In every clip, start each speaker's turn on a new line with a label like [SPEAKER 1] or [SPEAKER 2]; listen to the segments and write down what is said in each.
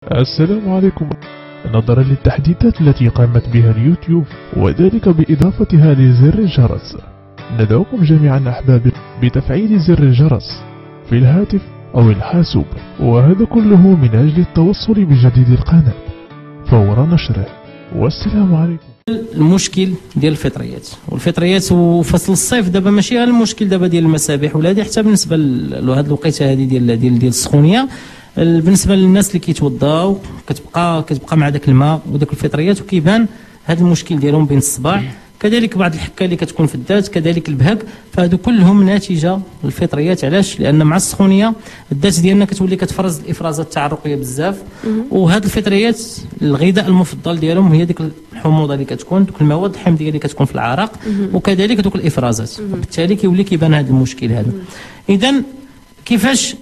[SPEAKER 1] السلام عليكم. نظرا للتحديثات التي قامت بها اليوتيوب وذلك بإضافتها لزر الجرس، ندعوكم جميعا أحبابي بتفعيل زر الجرس في الهاتف أو الحاسوب، وهذا كله من أجل التوصل بجديد القناة فور نشره. والسلام عليكم.
[SPEAKER 2] المشكل ديال الفطريات وفصل الصيف دابا ماشي غير المشكل دابا ديال المسابح ولا هذه، حتى بالنسبه لهاد الوقيته هذه ديال السخونيه، بالنسبه للناس اللي كيتوضاو كتبقى مع داك الماء وداك الفطريات وكيبان هذا المشكل ديالهم بين الصباع، كذلك بعض الحكه اللي كتكون في الذات، كذلك البهك، فهادو كلهم نتيجه الفطريات. علاش؟ لان مع السخونيه الذات ديالنا كتولي كتفرز الافرازات التعرقيه بزاف، وهاد الفطريات الغذاء المفضل ديالهم هي ديك الحموضه اللي كتكون، دوك المواد الحمضيه اللي كتكون في العرق، وكذلك دوك الافرازات، بالتالي كيولي كيبان هذا المشكل هذا. اذا كيفاش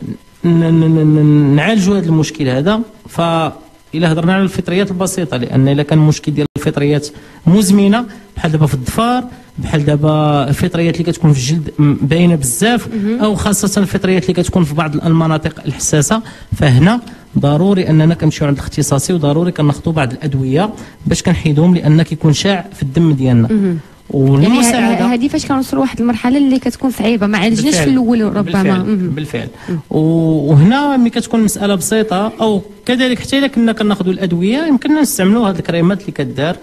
[SPEAKER 2] نعالجوا هذا المشكل هذا؟ إلا هضرنا على الفطريات البسيطه، لان الا كان المشكل ديال الفطريات مزمنه بحال دابا في الظفار، بحال دابا الفطريات اللي كتكون في الجلد باينه بزاف، او خاصه الفطريات اللي كتكون في بعض المناطق الحساسه، فهنا ضروري اننا كنمشيو عند الاختصاصي، وضروري كناخذوا بعض الادويه باش كنحيدوهم، لان كيكون شاع في الدم ديالنا.
[SPEAKER 3] يعني هذه فاش كنوصلوا لواحد المرحله اللي كتكون صعيبه، ما عالجناش في الاول ربما.
[SPEAKER 2] بالفعل. وهنا ملي كتكون مساله بسيطه، او كذلك حتى الا كنا كناخذوا الادويه يمكننا نستعملوا هذه الكريمات اللي كدار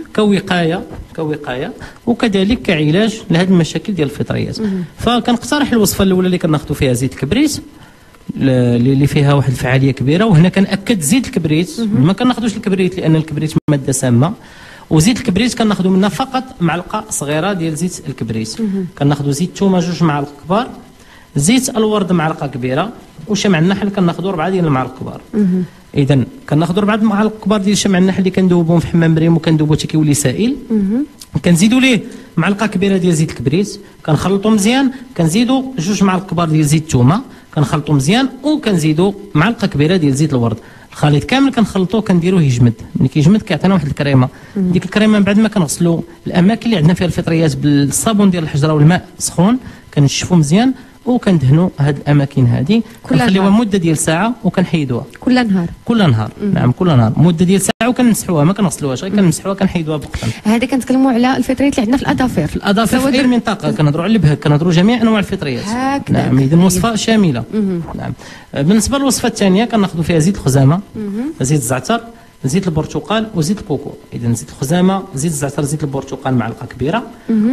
[SPEAKER 2] كوقايه وكذلك كعلاج لهذه المشاكل ديال الفطريات. فكنقترح الوصفه الاولى اللي كناخذوا فيها زيت الكبريت اللي فيها واحد الفعاليه كبيره، وهنا كنأكد زيت الكبريت ما كناخذوش الكبريت لان الكبريت ماده سامه، وزيت الكبريت كناخذوا منها فقط معلقه صغيره ديال زيت الكبريت. كناخذوا زيت الثومه 2 معالق كبار، زيت الورد معلقه كبيره، وشمع النحل كناخذوا 4 ديال المعالق كبار. اذا كناخذوا 4 معالق كبار ديال شمع النحل اللي كندوبهم في حمام مريم وكندوبوا حتى كيولي سائل. كنزيدوا ليه معلقه كبيره ديال زيت الكبريت، كنخلطوا مزيان، كنزيدوا 2 معالق كبار ديال زيت الثومه، كنخلطوا مزيان، وكنزيدوا معلقه كبيره ديال زيت الورد. الخليط كامل كنخلطوه كنديروه يجمد. ملي كيجمد كيعطينا واحد الكريمه. ديك الكريمه من بعد ما كنغسلوا الاماكن اللي عندنا فيها الفطريات بالصابون ديال الحجره والماء سخون، كنشفوا مزيان وكندهنوا هاد الاماكن هذه، كنخليوها مده ديال ساعه وكنحيدوها
[SPEAKER 3] كل نهار.
[SPEAKER 2] نعم كل نهار مده ديال ساعه، وكنمسحوها ما كنغسلوهاش، غير كنمسحوها كنحيدوها بقطن.
[SPEAKER 3] هذا كنتكلموا على الفطريات اللي عندنا في الاظافر
[SPEAKER 2] في اي منطقه، كنهضروا على البهك، كنهضروا جميع انواع الفطريات. نعم اذا وصفه شامله. نعم. بالنسبه للوصفه الثانيه كناخذوا فيها زيت الخزامه، زيت الزعتر، زيت البرتقال وزيت الكوكو. اذا زيت الخزامه، زيت الزعتر، زيت البرتقال معلقه كبيره،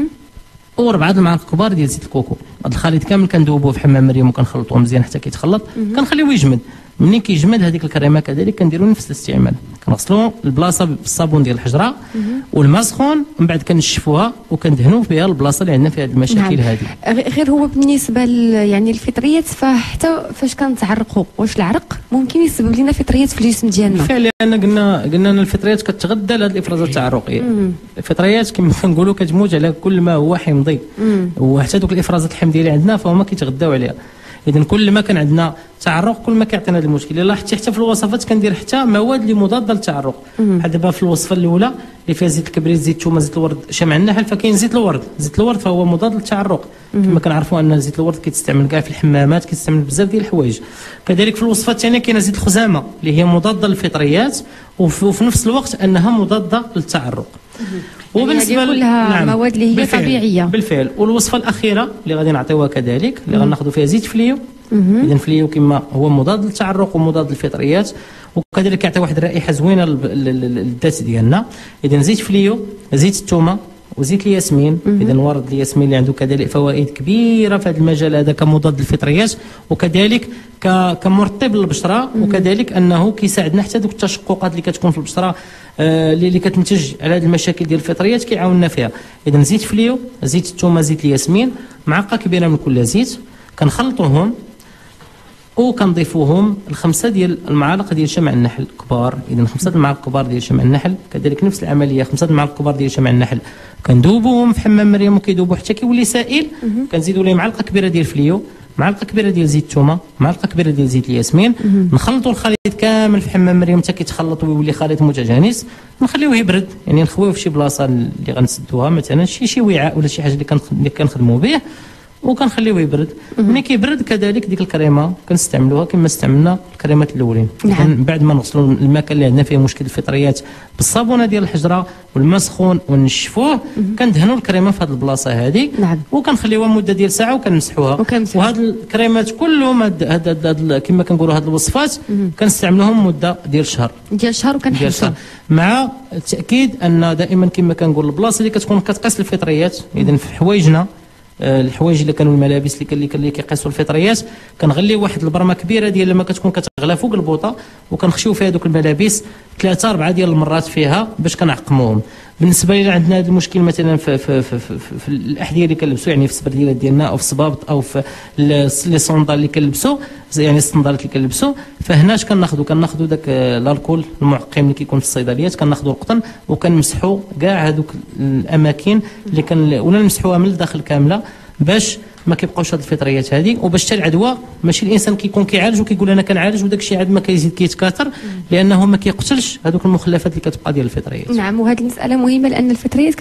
[SPEAKER 2] و4 المعالق كبار ديال زيت الكوكو. هذا الخليط كامل كندوبوه في حمام مريم وكنخلطوه مزيان حتى كيتخلط، كنخليوه يجمد. منين كيجمد هذيك الكريمه كذلك كنديروا نفس الاستعمال، كنغسلوا البلاصه بالصابون ديال الحجره والماء سخون، من بعد كنشفوها وكندهنوا بها البلاصه اللي عندنا فيها هذه المشاكل هذه.
[SPEAKER 3] غير هو بالنسبه يعني الفطريات، فحتى فاش كنتعرقوا، واش العرق ممكن يسبب لنا فطريات في الجسم ديالنا؟
[SPEAKER 2] بالفعل، لان قلنا ان الفطريات كتغذى على هذه الافرازات التعرقيه. الفطريات كما كنقولوا كتموج على كل ما هو حمضي، وحتى دوك الافرازات الحمضيه اللي عندنا فهما كيتغذاو عليها. اذا كل ما كان عندنا تعرق كل ما كيعطينا هذا المشكل. لاحظتي حتى في الوصفات كندير حتى مواد اللي مضاده للتعرق، بحال دابا في الوصفه الاولى اللي فيها زيت الكبريت، زيت الثومه، زيت الورد، شمع النحل، فكاين زيت الورد. زيت الورد فهو مضاد للتعرق، كما كنعرفوا ان زيت الورد كيتستعمل كاع في الحمامات، كيتستعمل بزاف ديال الحوايج. كذلك في الوصفه الثانيه كاينه زيت الخزامه اللي هي مضاده للفطريات، وفي نفس الوقت انها مضاده للتعرق.
[SPEAKER 3] وبالنسبه يعني كلها مواد اللي هي طبيعيه.
[SPEAKER 2] بالفعل. والوصفه الاخيره اللي غادي نعطيوها كذلك اللي غناخذوا فيها زيت فليو. اذا فليو كما هو مضاد للتعرق ومضاد للفطريات، وكذلك كيعطي واحد الرائحه زوينه للذات ديالنا. اذا زيت فليو، زيت الثومه، وزيت الياسمين. اذا ورد الياسمين اللي عنده كذلك فوائد كبيره في هذا المجال هذا كمضاد للفطريات، وكذلك كمرطب للبشره، وكذلك انه كيساعدنا حتى دوك التشققات اللي كتكون في البشره اللي كتنتج على هذه المشاكل ديال الفطريات كيعاوننا فيها. اذا زيت فليو، زيت الثومه، زيت الياسمين، معلقه كبيره من كل زيت، كنخلطوهم وكنضيفوهم ل5 ديال المعالق ديال شمع النحل كبار. اذا 5 المعالق كبار ديال شمع النحل، كذلك نفس العمليه 5 المعالق كبار ديال شمع النحل كندوبوهم في حمام مريم وكيذوبوا حتى كيولي سائل. كنزيدوا ليه معلقه كبيره ديال فليو، معلقه كبيره ديال زيت الثومه، معلقه كبيره ديال زيت الياسمين، نخلطوا الخليط كامل في حمام مريم حتى كيتخلط ويولي خليط متجانس، نخليوه يبرد، يعني نخويوه في شي بلاصه اللي غنسدوها مثلا شي وعاء ولا شي حاجه اللي كنخدموا به، وكنخليوه يبرد. ملي كيبرد كذلك ديك الكريمه كنستعملوها كما استعملنا الكريمات الاولين.
[SPEAKER 3] نعم.
[SPEAKER 2] بعد ما نغسلوا المكان اللي عندنا فيه مشكل الفطريات بالصابونه ديال الحجره والماء سخون ونشفوه، كندهنوا الكريمه في هذه البلاصه هذه.
[SPEAKER 3] نعم.
[SPEAKER 2] وكنخليوها مده ديال ساعه وكنمسحوها. وهاد الكريمات كلهم كما كنقولوا هاد الوصفات كنستعملوهم مده ديال شهر.
[SPEAKER 3] ديال شهر وكنحبسوا.
[SPEAKER 2] مع التاكيد ان دائما كما كنقول البلاصه اللي كتكون كتقيس الفطريات، اذا في حوايجنا الحوايج اللي كانوا الملابس اللي كيقيسوا الفطريات كنغليو واحد البرمه كبيره ديال لما كتكون كتغلى فوق البوطه وكنخشيو فيها دوك الملابس 3 4 ديال المرات فيها باش كنعقموهم. بالنسبه لنا عندنا هذا المشكل مثلا في الاحذيه اللي كنلبسوا، يعني في السبرديله ديالنا او في الصبابط او في لي صوندال اللي كنلبسوا، يعني الصندالات اللي كنلبسوا، فهناش كناخذوا داك الالكول المعقم اللي كيكون في الصيدليات، كناخذوا القطن وكنمسحوا كاع هذوك الاماكن اللي ولا نمسحوها من الداخل كامله باش ما كيبقاوش هاد الفطريات هذه، وباش حتى العدوى ماشي الانسان كيكون كيعالج وكيقول انا كنعالج وداك الشيء عاد ما كيزيد كيتكاثر، لانه ما كيقتلش هذوك المخلفات اللي كتبقى ديال الفطريات.
[SPEAKER 3] نعم، وهذه المساله مهمه لان الفطريات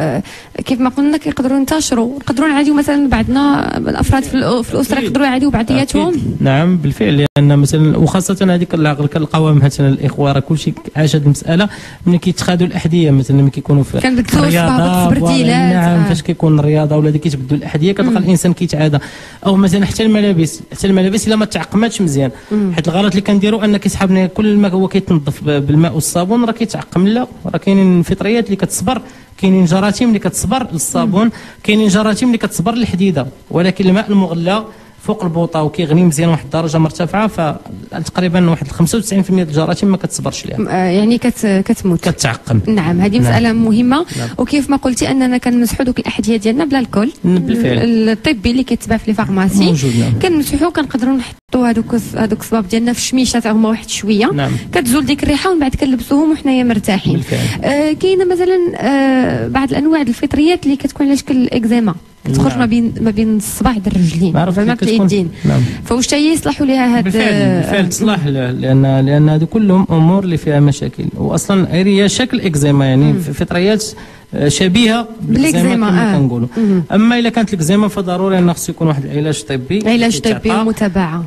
[SPEAKER 3] كيف ما قلنا كيقدروا ينتشروا، نقدروا نعاديو مثلا بعضنا الافراد في الاسره يقدروا يعاديو بعضياتهم.
[SPEAKER 2] نعم بالفعل، لان مثلا وخاصه هذيك كنلقاوها مثلا الاخوه راه كلشي عاش هذه المساله ملي كيتخادوا الاحذيه، مثلا ملي كيكونوا في الرياضه. نعم فاش كيكون الرياضه ولا كيتبدلوا الاحذيه كتلقى الانسان كيتعادى، او مثلا حتى الملابس الا ما تعقماتش مزيان، حيت الغلط اللي كنديروا ان كيسحبنا كل ما هو كيتنظف بالماء والصابون راه كيتعقم. لا، راه كاينين فطريات اللي كتصبر، كاينين جراثيم اللي كتصبر للصابون، كاينين جراثيم اللي كتصبر للحديده، ولكن الماء المغلى فوق البوطه وكيغني مزيان واحد الدرجه مرتفعه، فتقريبا واحد 95% ديال الجراثيم ما كتصبرش ليها،
[SPEAKER 3] يعني كتموت كتعقم. نعم، هذه مساله مهمه. نعم. وكيف ما قلتي اننا كنمسحوا دوك الاحذيه ديالنا بلا الكول
[SPEAKER 2] بالفعل
[SPEAKER 3] الطبي اللي كيتباع في لي فارماسي
[SPEAKER 2] موجود. نعم.
[SPEAKER 3] كنمسحوا كنقدروا نحطوا هذوك الصباب ديالنا في الشميشه حتى هما واحد شويه.
[SPEAKER 2] نعم.
[SPEAKER 3] كتزول ديك الريحه ومن بعد كنلبسوهم وحنايا مرتاحين. كاينه مثلا بعض الانواع ديال الفطريات اللي كتكون على شكل الاكزيما كتخرج
[SPEAKER 2] نعم.
[SPEAKER 3] ما بين الصباع د الرجلين زعما في اليدين.
[SPEAKER 2] نعم.
[SPEAKER 3] فواش هي يصلحوا لها هاد
[SPEAKER 2] بالفعل تصلح، لان هذو كلهم امور اللي فيها مشاكل، واصلا هي شكل اكزيما، يعني فطريات شبيهه بالاكزيما كما كنقولوا. اما اذا كانت الاكزيما فضروري ان خصو يكون واحد العلاج طبي
[SPEAKER 3] ومتابعه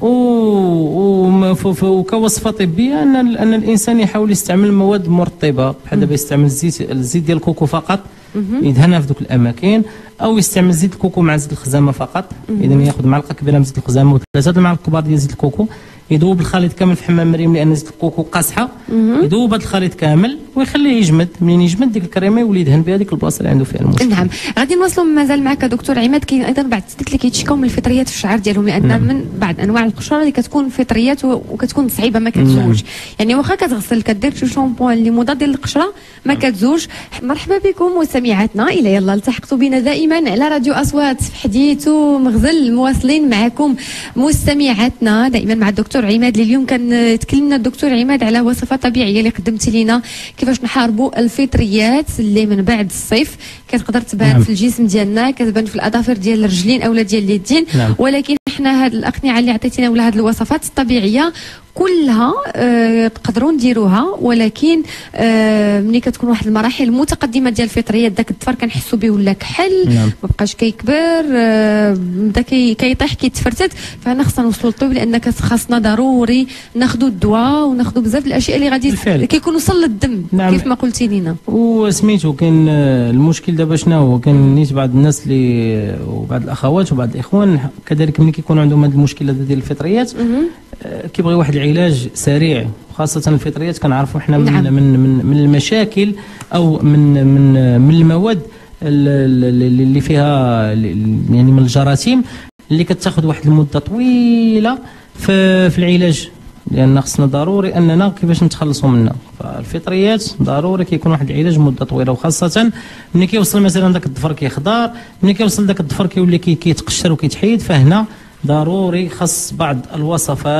[SPEAKER 2] وكوصفه طبيه ان الانسان يحاول يستعمل مواد مرطبه، بحال دابا يستعمل الزيت ديال الكوكو فقط يدهنها في ذوك الاماكن، او يستعمل زيت الكوكو مع زيت الخزامه فقط. اذا ياخذ معلقه كبيره من زيت الخزامه وثلاثه المعالق كبار ديال زيت الكوكو، يذوب الخليط كامل في حمام مريم لان زيت الكوكو قاصحه، يذوب هذا الخليط كامل ويخليه يجمد. منين يجمد ديك الكريمه يولي يدهن بها ديك البلاصه اللي عنده فيها المشكل.
[SPEAKER 3] نعم، غادي نواصلوا مازال معك دكتور عماد. كاين ايضا بعض السيدات اللي كيتشكاو من الفطريات في الشعر ديالهم، لان من بعض انواع القشره اللي كتكون فطريات وكتكون صعيبه ما كتزوج. يعني واخا كتغسل كدير شي شامبوان اللي مضاد للقشره ما كتزوج. مرحبا بكم مستمعاتنا، الى يلا التحقتوا بنا دائما على راديو اصوات في حديث ومغزل، مواصلين معكم مستمعاتنا دائما مع الدكتور عماد. اليوم كان تكلمنا الدكتور عماد على وصفه طبيعيه اللي قدمت لينا كيفاش نحاربوا الفطريات اللي من بعد الصيف كتقدر تبان في الجسم ديالنا، كتبان في الاظافر ديال الرجلين اولا ديال اليدين. ولكن احنا هاد الاقنعه اللي عطيتينا ولا هاد الوصفات الطبيعيه كلها تقدروا نديروها، ولكن ملي كتكون واحد المراحل متقدمه ديال الفطريات داك الظفر كنحسوا به ولا كحل، ما بقاش كيكبر، بدا كيطيح كيتفرتت، فانا خصنا نوصلوا للطبيب لان خاصنا ضروري ناخذوا الدواء وناخذوا بزاف الاشياء اللي غادي كيكون وصل للدم. نعم. كيف ما قلتي لينا.
[SPEAKER 2] وسميتو كاين المشكل دابا شنو هو؟ كاين نيت بعض الناس اللي وبعض الاخوات وبعض الاخوان كذلك ملي كيكون عندهم هذه المشكله ديال الفطريات كيبغي واحد العلاج سريع، خاصة الفطريات كنعرفوا احنا من المشاكل او من المواد اللي فيها يعني من الجراثيم اللي كتاخذ واحد المدة طويلة في العلاج، لان خصنا ضروري اننا كيفاش نتخلصوا منها. فالفطريات ضروري كيكون واحد العلاج مده طويله، وخاصه ملي كيوصل مثلا داك الظفر كيخضر، ملي كيوصل داك الظفر كيولي كيتقشر وكيتحيد، فهنا ضروري خص بعض الوصفات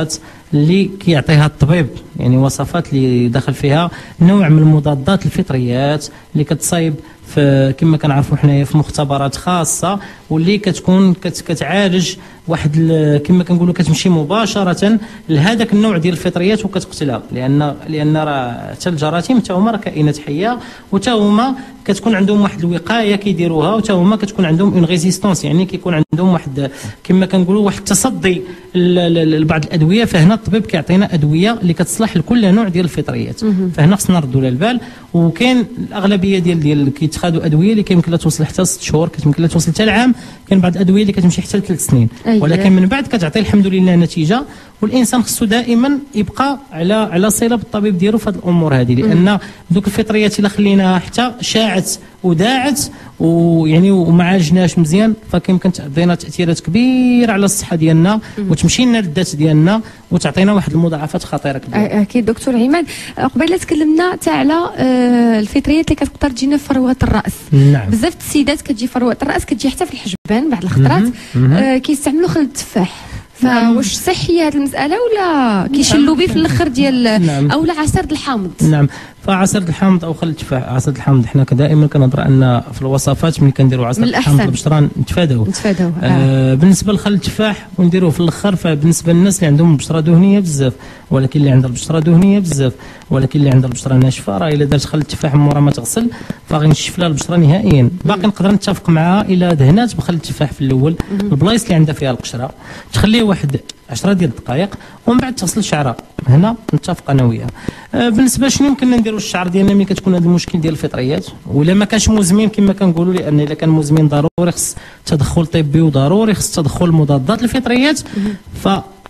[SPEAKER 2] اللي كيعطيها الطبيب، يعني وصفات اللي داخل فيها نوع من المضادات الفطريات اللي كتصايب في كما كنعرفوا حنايا في مختبرات خاصه، واللي كتكون كتعالج واحد كما كنقولوا كتمشي مباشره لهذاك النوع ديال الفطريات وكتقتلها، لان راه حتى الجراثيم حتى هما راه كائنات حيه، وتا هما كتكون عندهم واحد الوقايه كيديروها، وتا هما كتكون عندهم اون ريزيستونس، يعني كيكون عندهم واحد كما كنقولوا واحد التصدي لبعض الادويه. فهنا الطبيب كيعطينا ادويه اللي كتصلح لكل نوع ديال الفطريات، فهنا خصنا نردوا لها البال. وكاين الاغلبيه ديال كيتخادوا ادويه اللي كيمكن لها توصل حتى 6 شهور، كتمكن لها توصل حتى العام، كاين بعض الادويه اللي كتمشي حتى ل 3 سنين، ولكن من بعد كتعطي الحمد لله نتيجه. والانسان خصو دائما يبقى على صله بالطبيب ديالو في هذه الامور هذه، لان دوك الفطريات الا خليناها حتى شاعت وداعت ويعني وما عالجناش مزيان، فكيمكن تعطينا تاثيرات كبيره على الصحه ديالنا وتمشي لنا للذات ديالنا وتعطينا واحد المضاعفات خطيره كبيره.
[SPEAKER 3] اكيد دكتور عماد، قبيله تكلمنا حتى على الفطريات اللي كتقدر تجينا في فروه الراس.
[SPEAKER 2] نعم.
[SPEAKER 3] بزاف السيدات كتجي فروه الراس، كتجي حتى في الحجبان بعض الخطرات، كيستعملوا خل التفاح. فواش صحيه هذه المساله ولا كيشلوا به في الاخر ديال او لا عصير الحامض؟
[SPEAKER 2] نعم، فعصير الحامض او خل التفاح. عصير الحامض حنا دائما كنهضر ان في الوصفات ملي كنديروا عصير الحامض البشره نتفاداوه. بالنسبه لخل التفاح ونديروه في الاخر، فبالنسبه للناس اللي عندهم البشره دهنيه بزاف، ولكن اللي عندها البشره دهنيه بزاف، ولكن اللي عندها البشره ناشفه، راه الا دارت خل التفاح مورا ما تغسل فغينشف لها البشره نهائيا. باقي نقدر نتفق معها الا دهنات بخل التفاح في الاول البلايص اللي عندها فيها القشره، تخليه واحد 10 ديال الدقائق ومن بعد تغسل شعرها. هنا نتفق انا وياها. بالنسبه شنو يمكن نديروا الشعر ديالنا ملي كتكون هذا المشكل ديال الفطريات، ولا ما كانش مزمن كما كنقولوا، لان الا كان مزمن ضروري خص تدخل طبي وضروري خص تدخل مضادات الفطريات. ف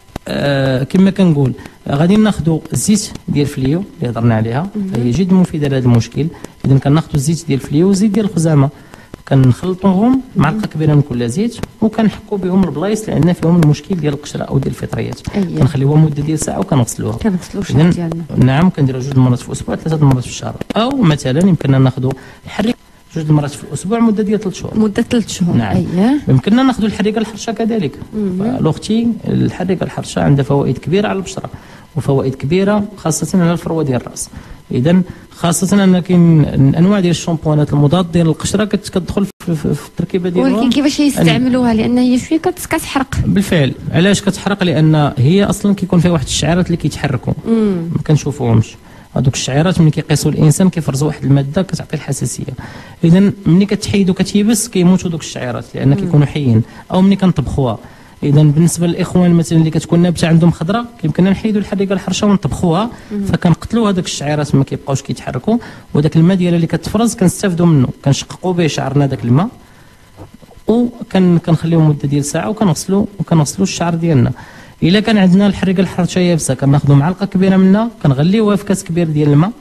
[SPEAKER 2] كما كنقول غادي ناخذوا الزيت ديال الفليو اللي هضرنا عليها، فهي جد مفيده لهذا المشكل. اذا كناخذوا الزيت ديال الفليو والزيت ديال الخزامه، كنخلطوهم معلقه كبيره من كل زيت وكنحكوا بهم البلايص اللي عندنا فيهم المشكل ديال القشره او ديال الفطريات. كنخليوها مده ديال ساعه وكنغسلوها.
[SPEAKER 3] الشعر ديالنا.
[SPEAKER 2] نعم، كنديروا 2 مرات في الاسبوع 3 مرات في الشهر، او مثلا يمكننا ناخذوا الحريق 2 مرات في الاسبوع مده ديال 3 شهور.
[SPEAKER 3] مده 3 شهور.
[SPEAKER 2] نعم. يمكننا ناخذوا الحريقه الحرشه كذلك. الاختي الحريقه الحرشه عندها فوائد كبيره على البشره وفوائد كبيره خاصه على الفروه ديال الراس. اذا خاصه ان كاين انواع ديال الشامبوانات المضاد ديال القشره كتدخل في التركيبه ديالها.
[SPEAKER 3] ولكن كيفاش يستعملوها؟ لان هي شويه كتحرق.
[SPEAKER 2] بالفعل. علاش كتحرق؟ لان هي اصلا كيكون فيها واحد الشعيرات اللي كيتحركوا ما كنشوفوهمش. هذوك الشعيرات ملي كيقيسوا الانسان كيفرزوا واحد الماده كتعطي الحساسيه. اذا ملي كتحيد وكتيبس كيموتوا دوك الشعيرات لان كيكونوا حيين، او ملي كنطبخوها. اذا بالنسبه للاخوان مثلا اللي كتكون نابته عندهم خضره، كيمكننا نحيدوا الحريقه الحرشه ونطبخوها، فكنقتلوا هذوك الشعيرات ما كيبقاوش كيتحركوا، وداك الماء ديالها اللي كتفرز كنستافدوا منه، كنشققوا به شعرنا داك الماء وكنخليوه مده ديال ساعه وكنغسلوا الشعر ديالنا. الا كان عندنا الحريقه الحرشه يابسه كناخذوا معلقه كبيره منها كنغليوها في كاس كبير ديال الماء،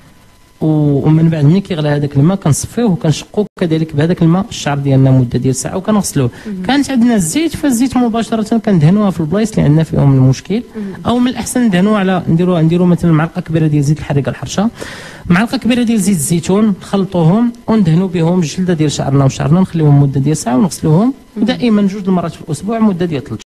[SPEAKER 2] ومن بعد ملي كيغلى هذاك الماء كنصفيوه وكنشقوه كذلك بهذاك الماء الشعر ديالنا مده ديال ساعه وكنغسلوه. كانت عندنا الزيت، فالزيت مباشره كندهنوها في البلايص اللي عندنا فيهم المشكل، او من الاحسن ندهنوها نديروا مثلا معلقه كبيره ديال زيت الحريقه الحرشه، معلقه كبيره ديال زيت الزيتون، نخلطوهم وندهنوا بهم الجلده ديال شعرنا وشعرنا، نخليوهم مده ديال ساعه ونغسلوهم دائما 2 مرات في الاسبوع مده ديال 3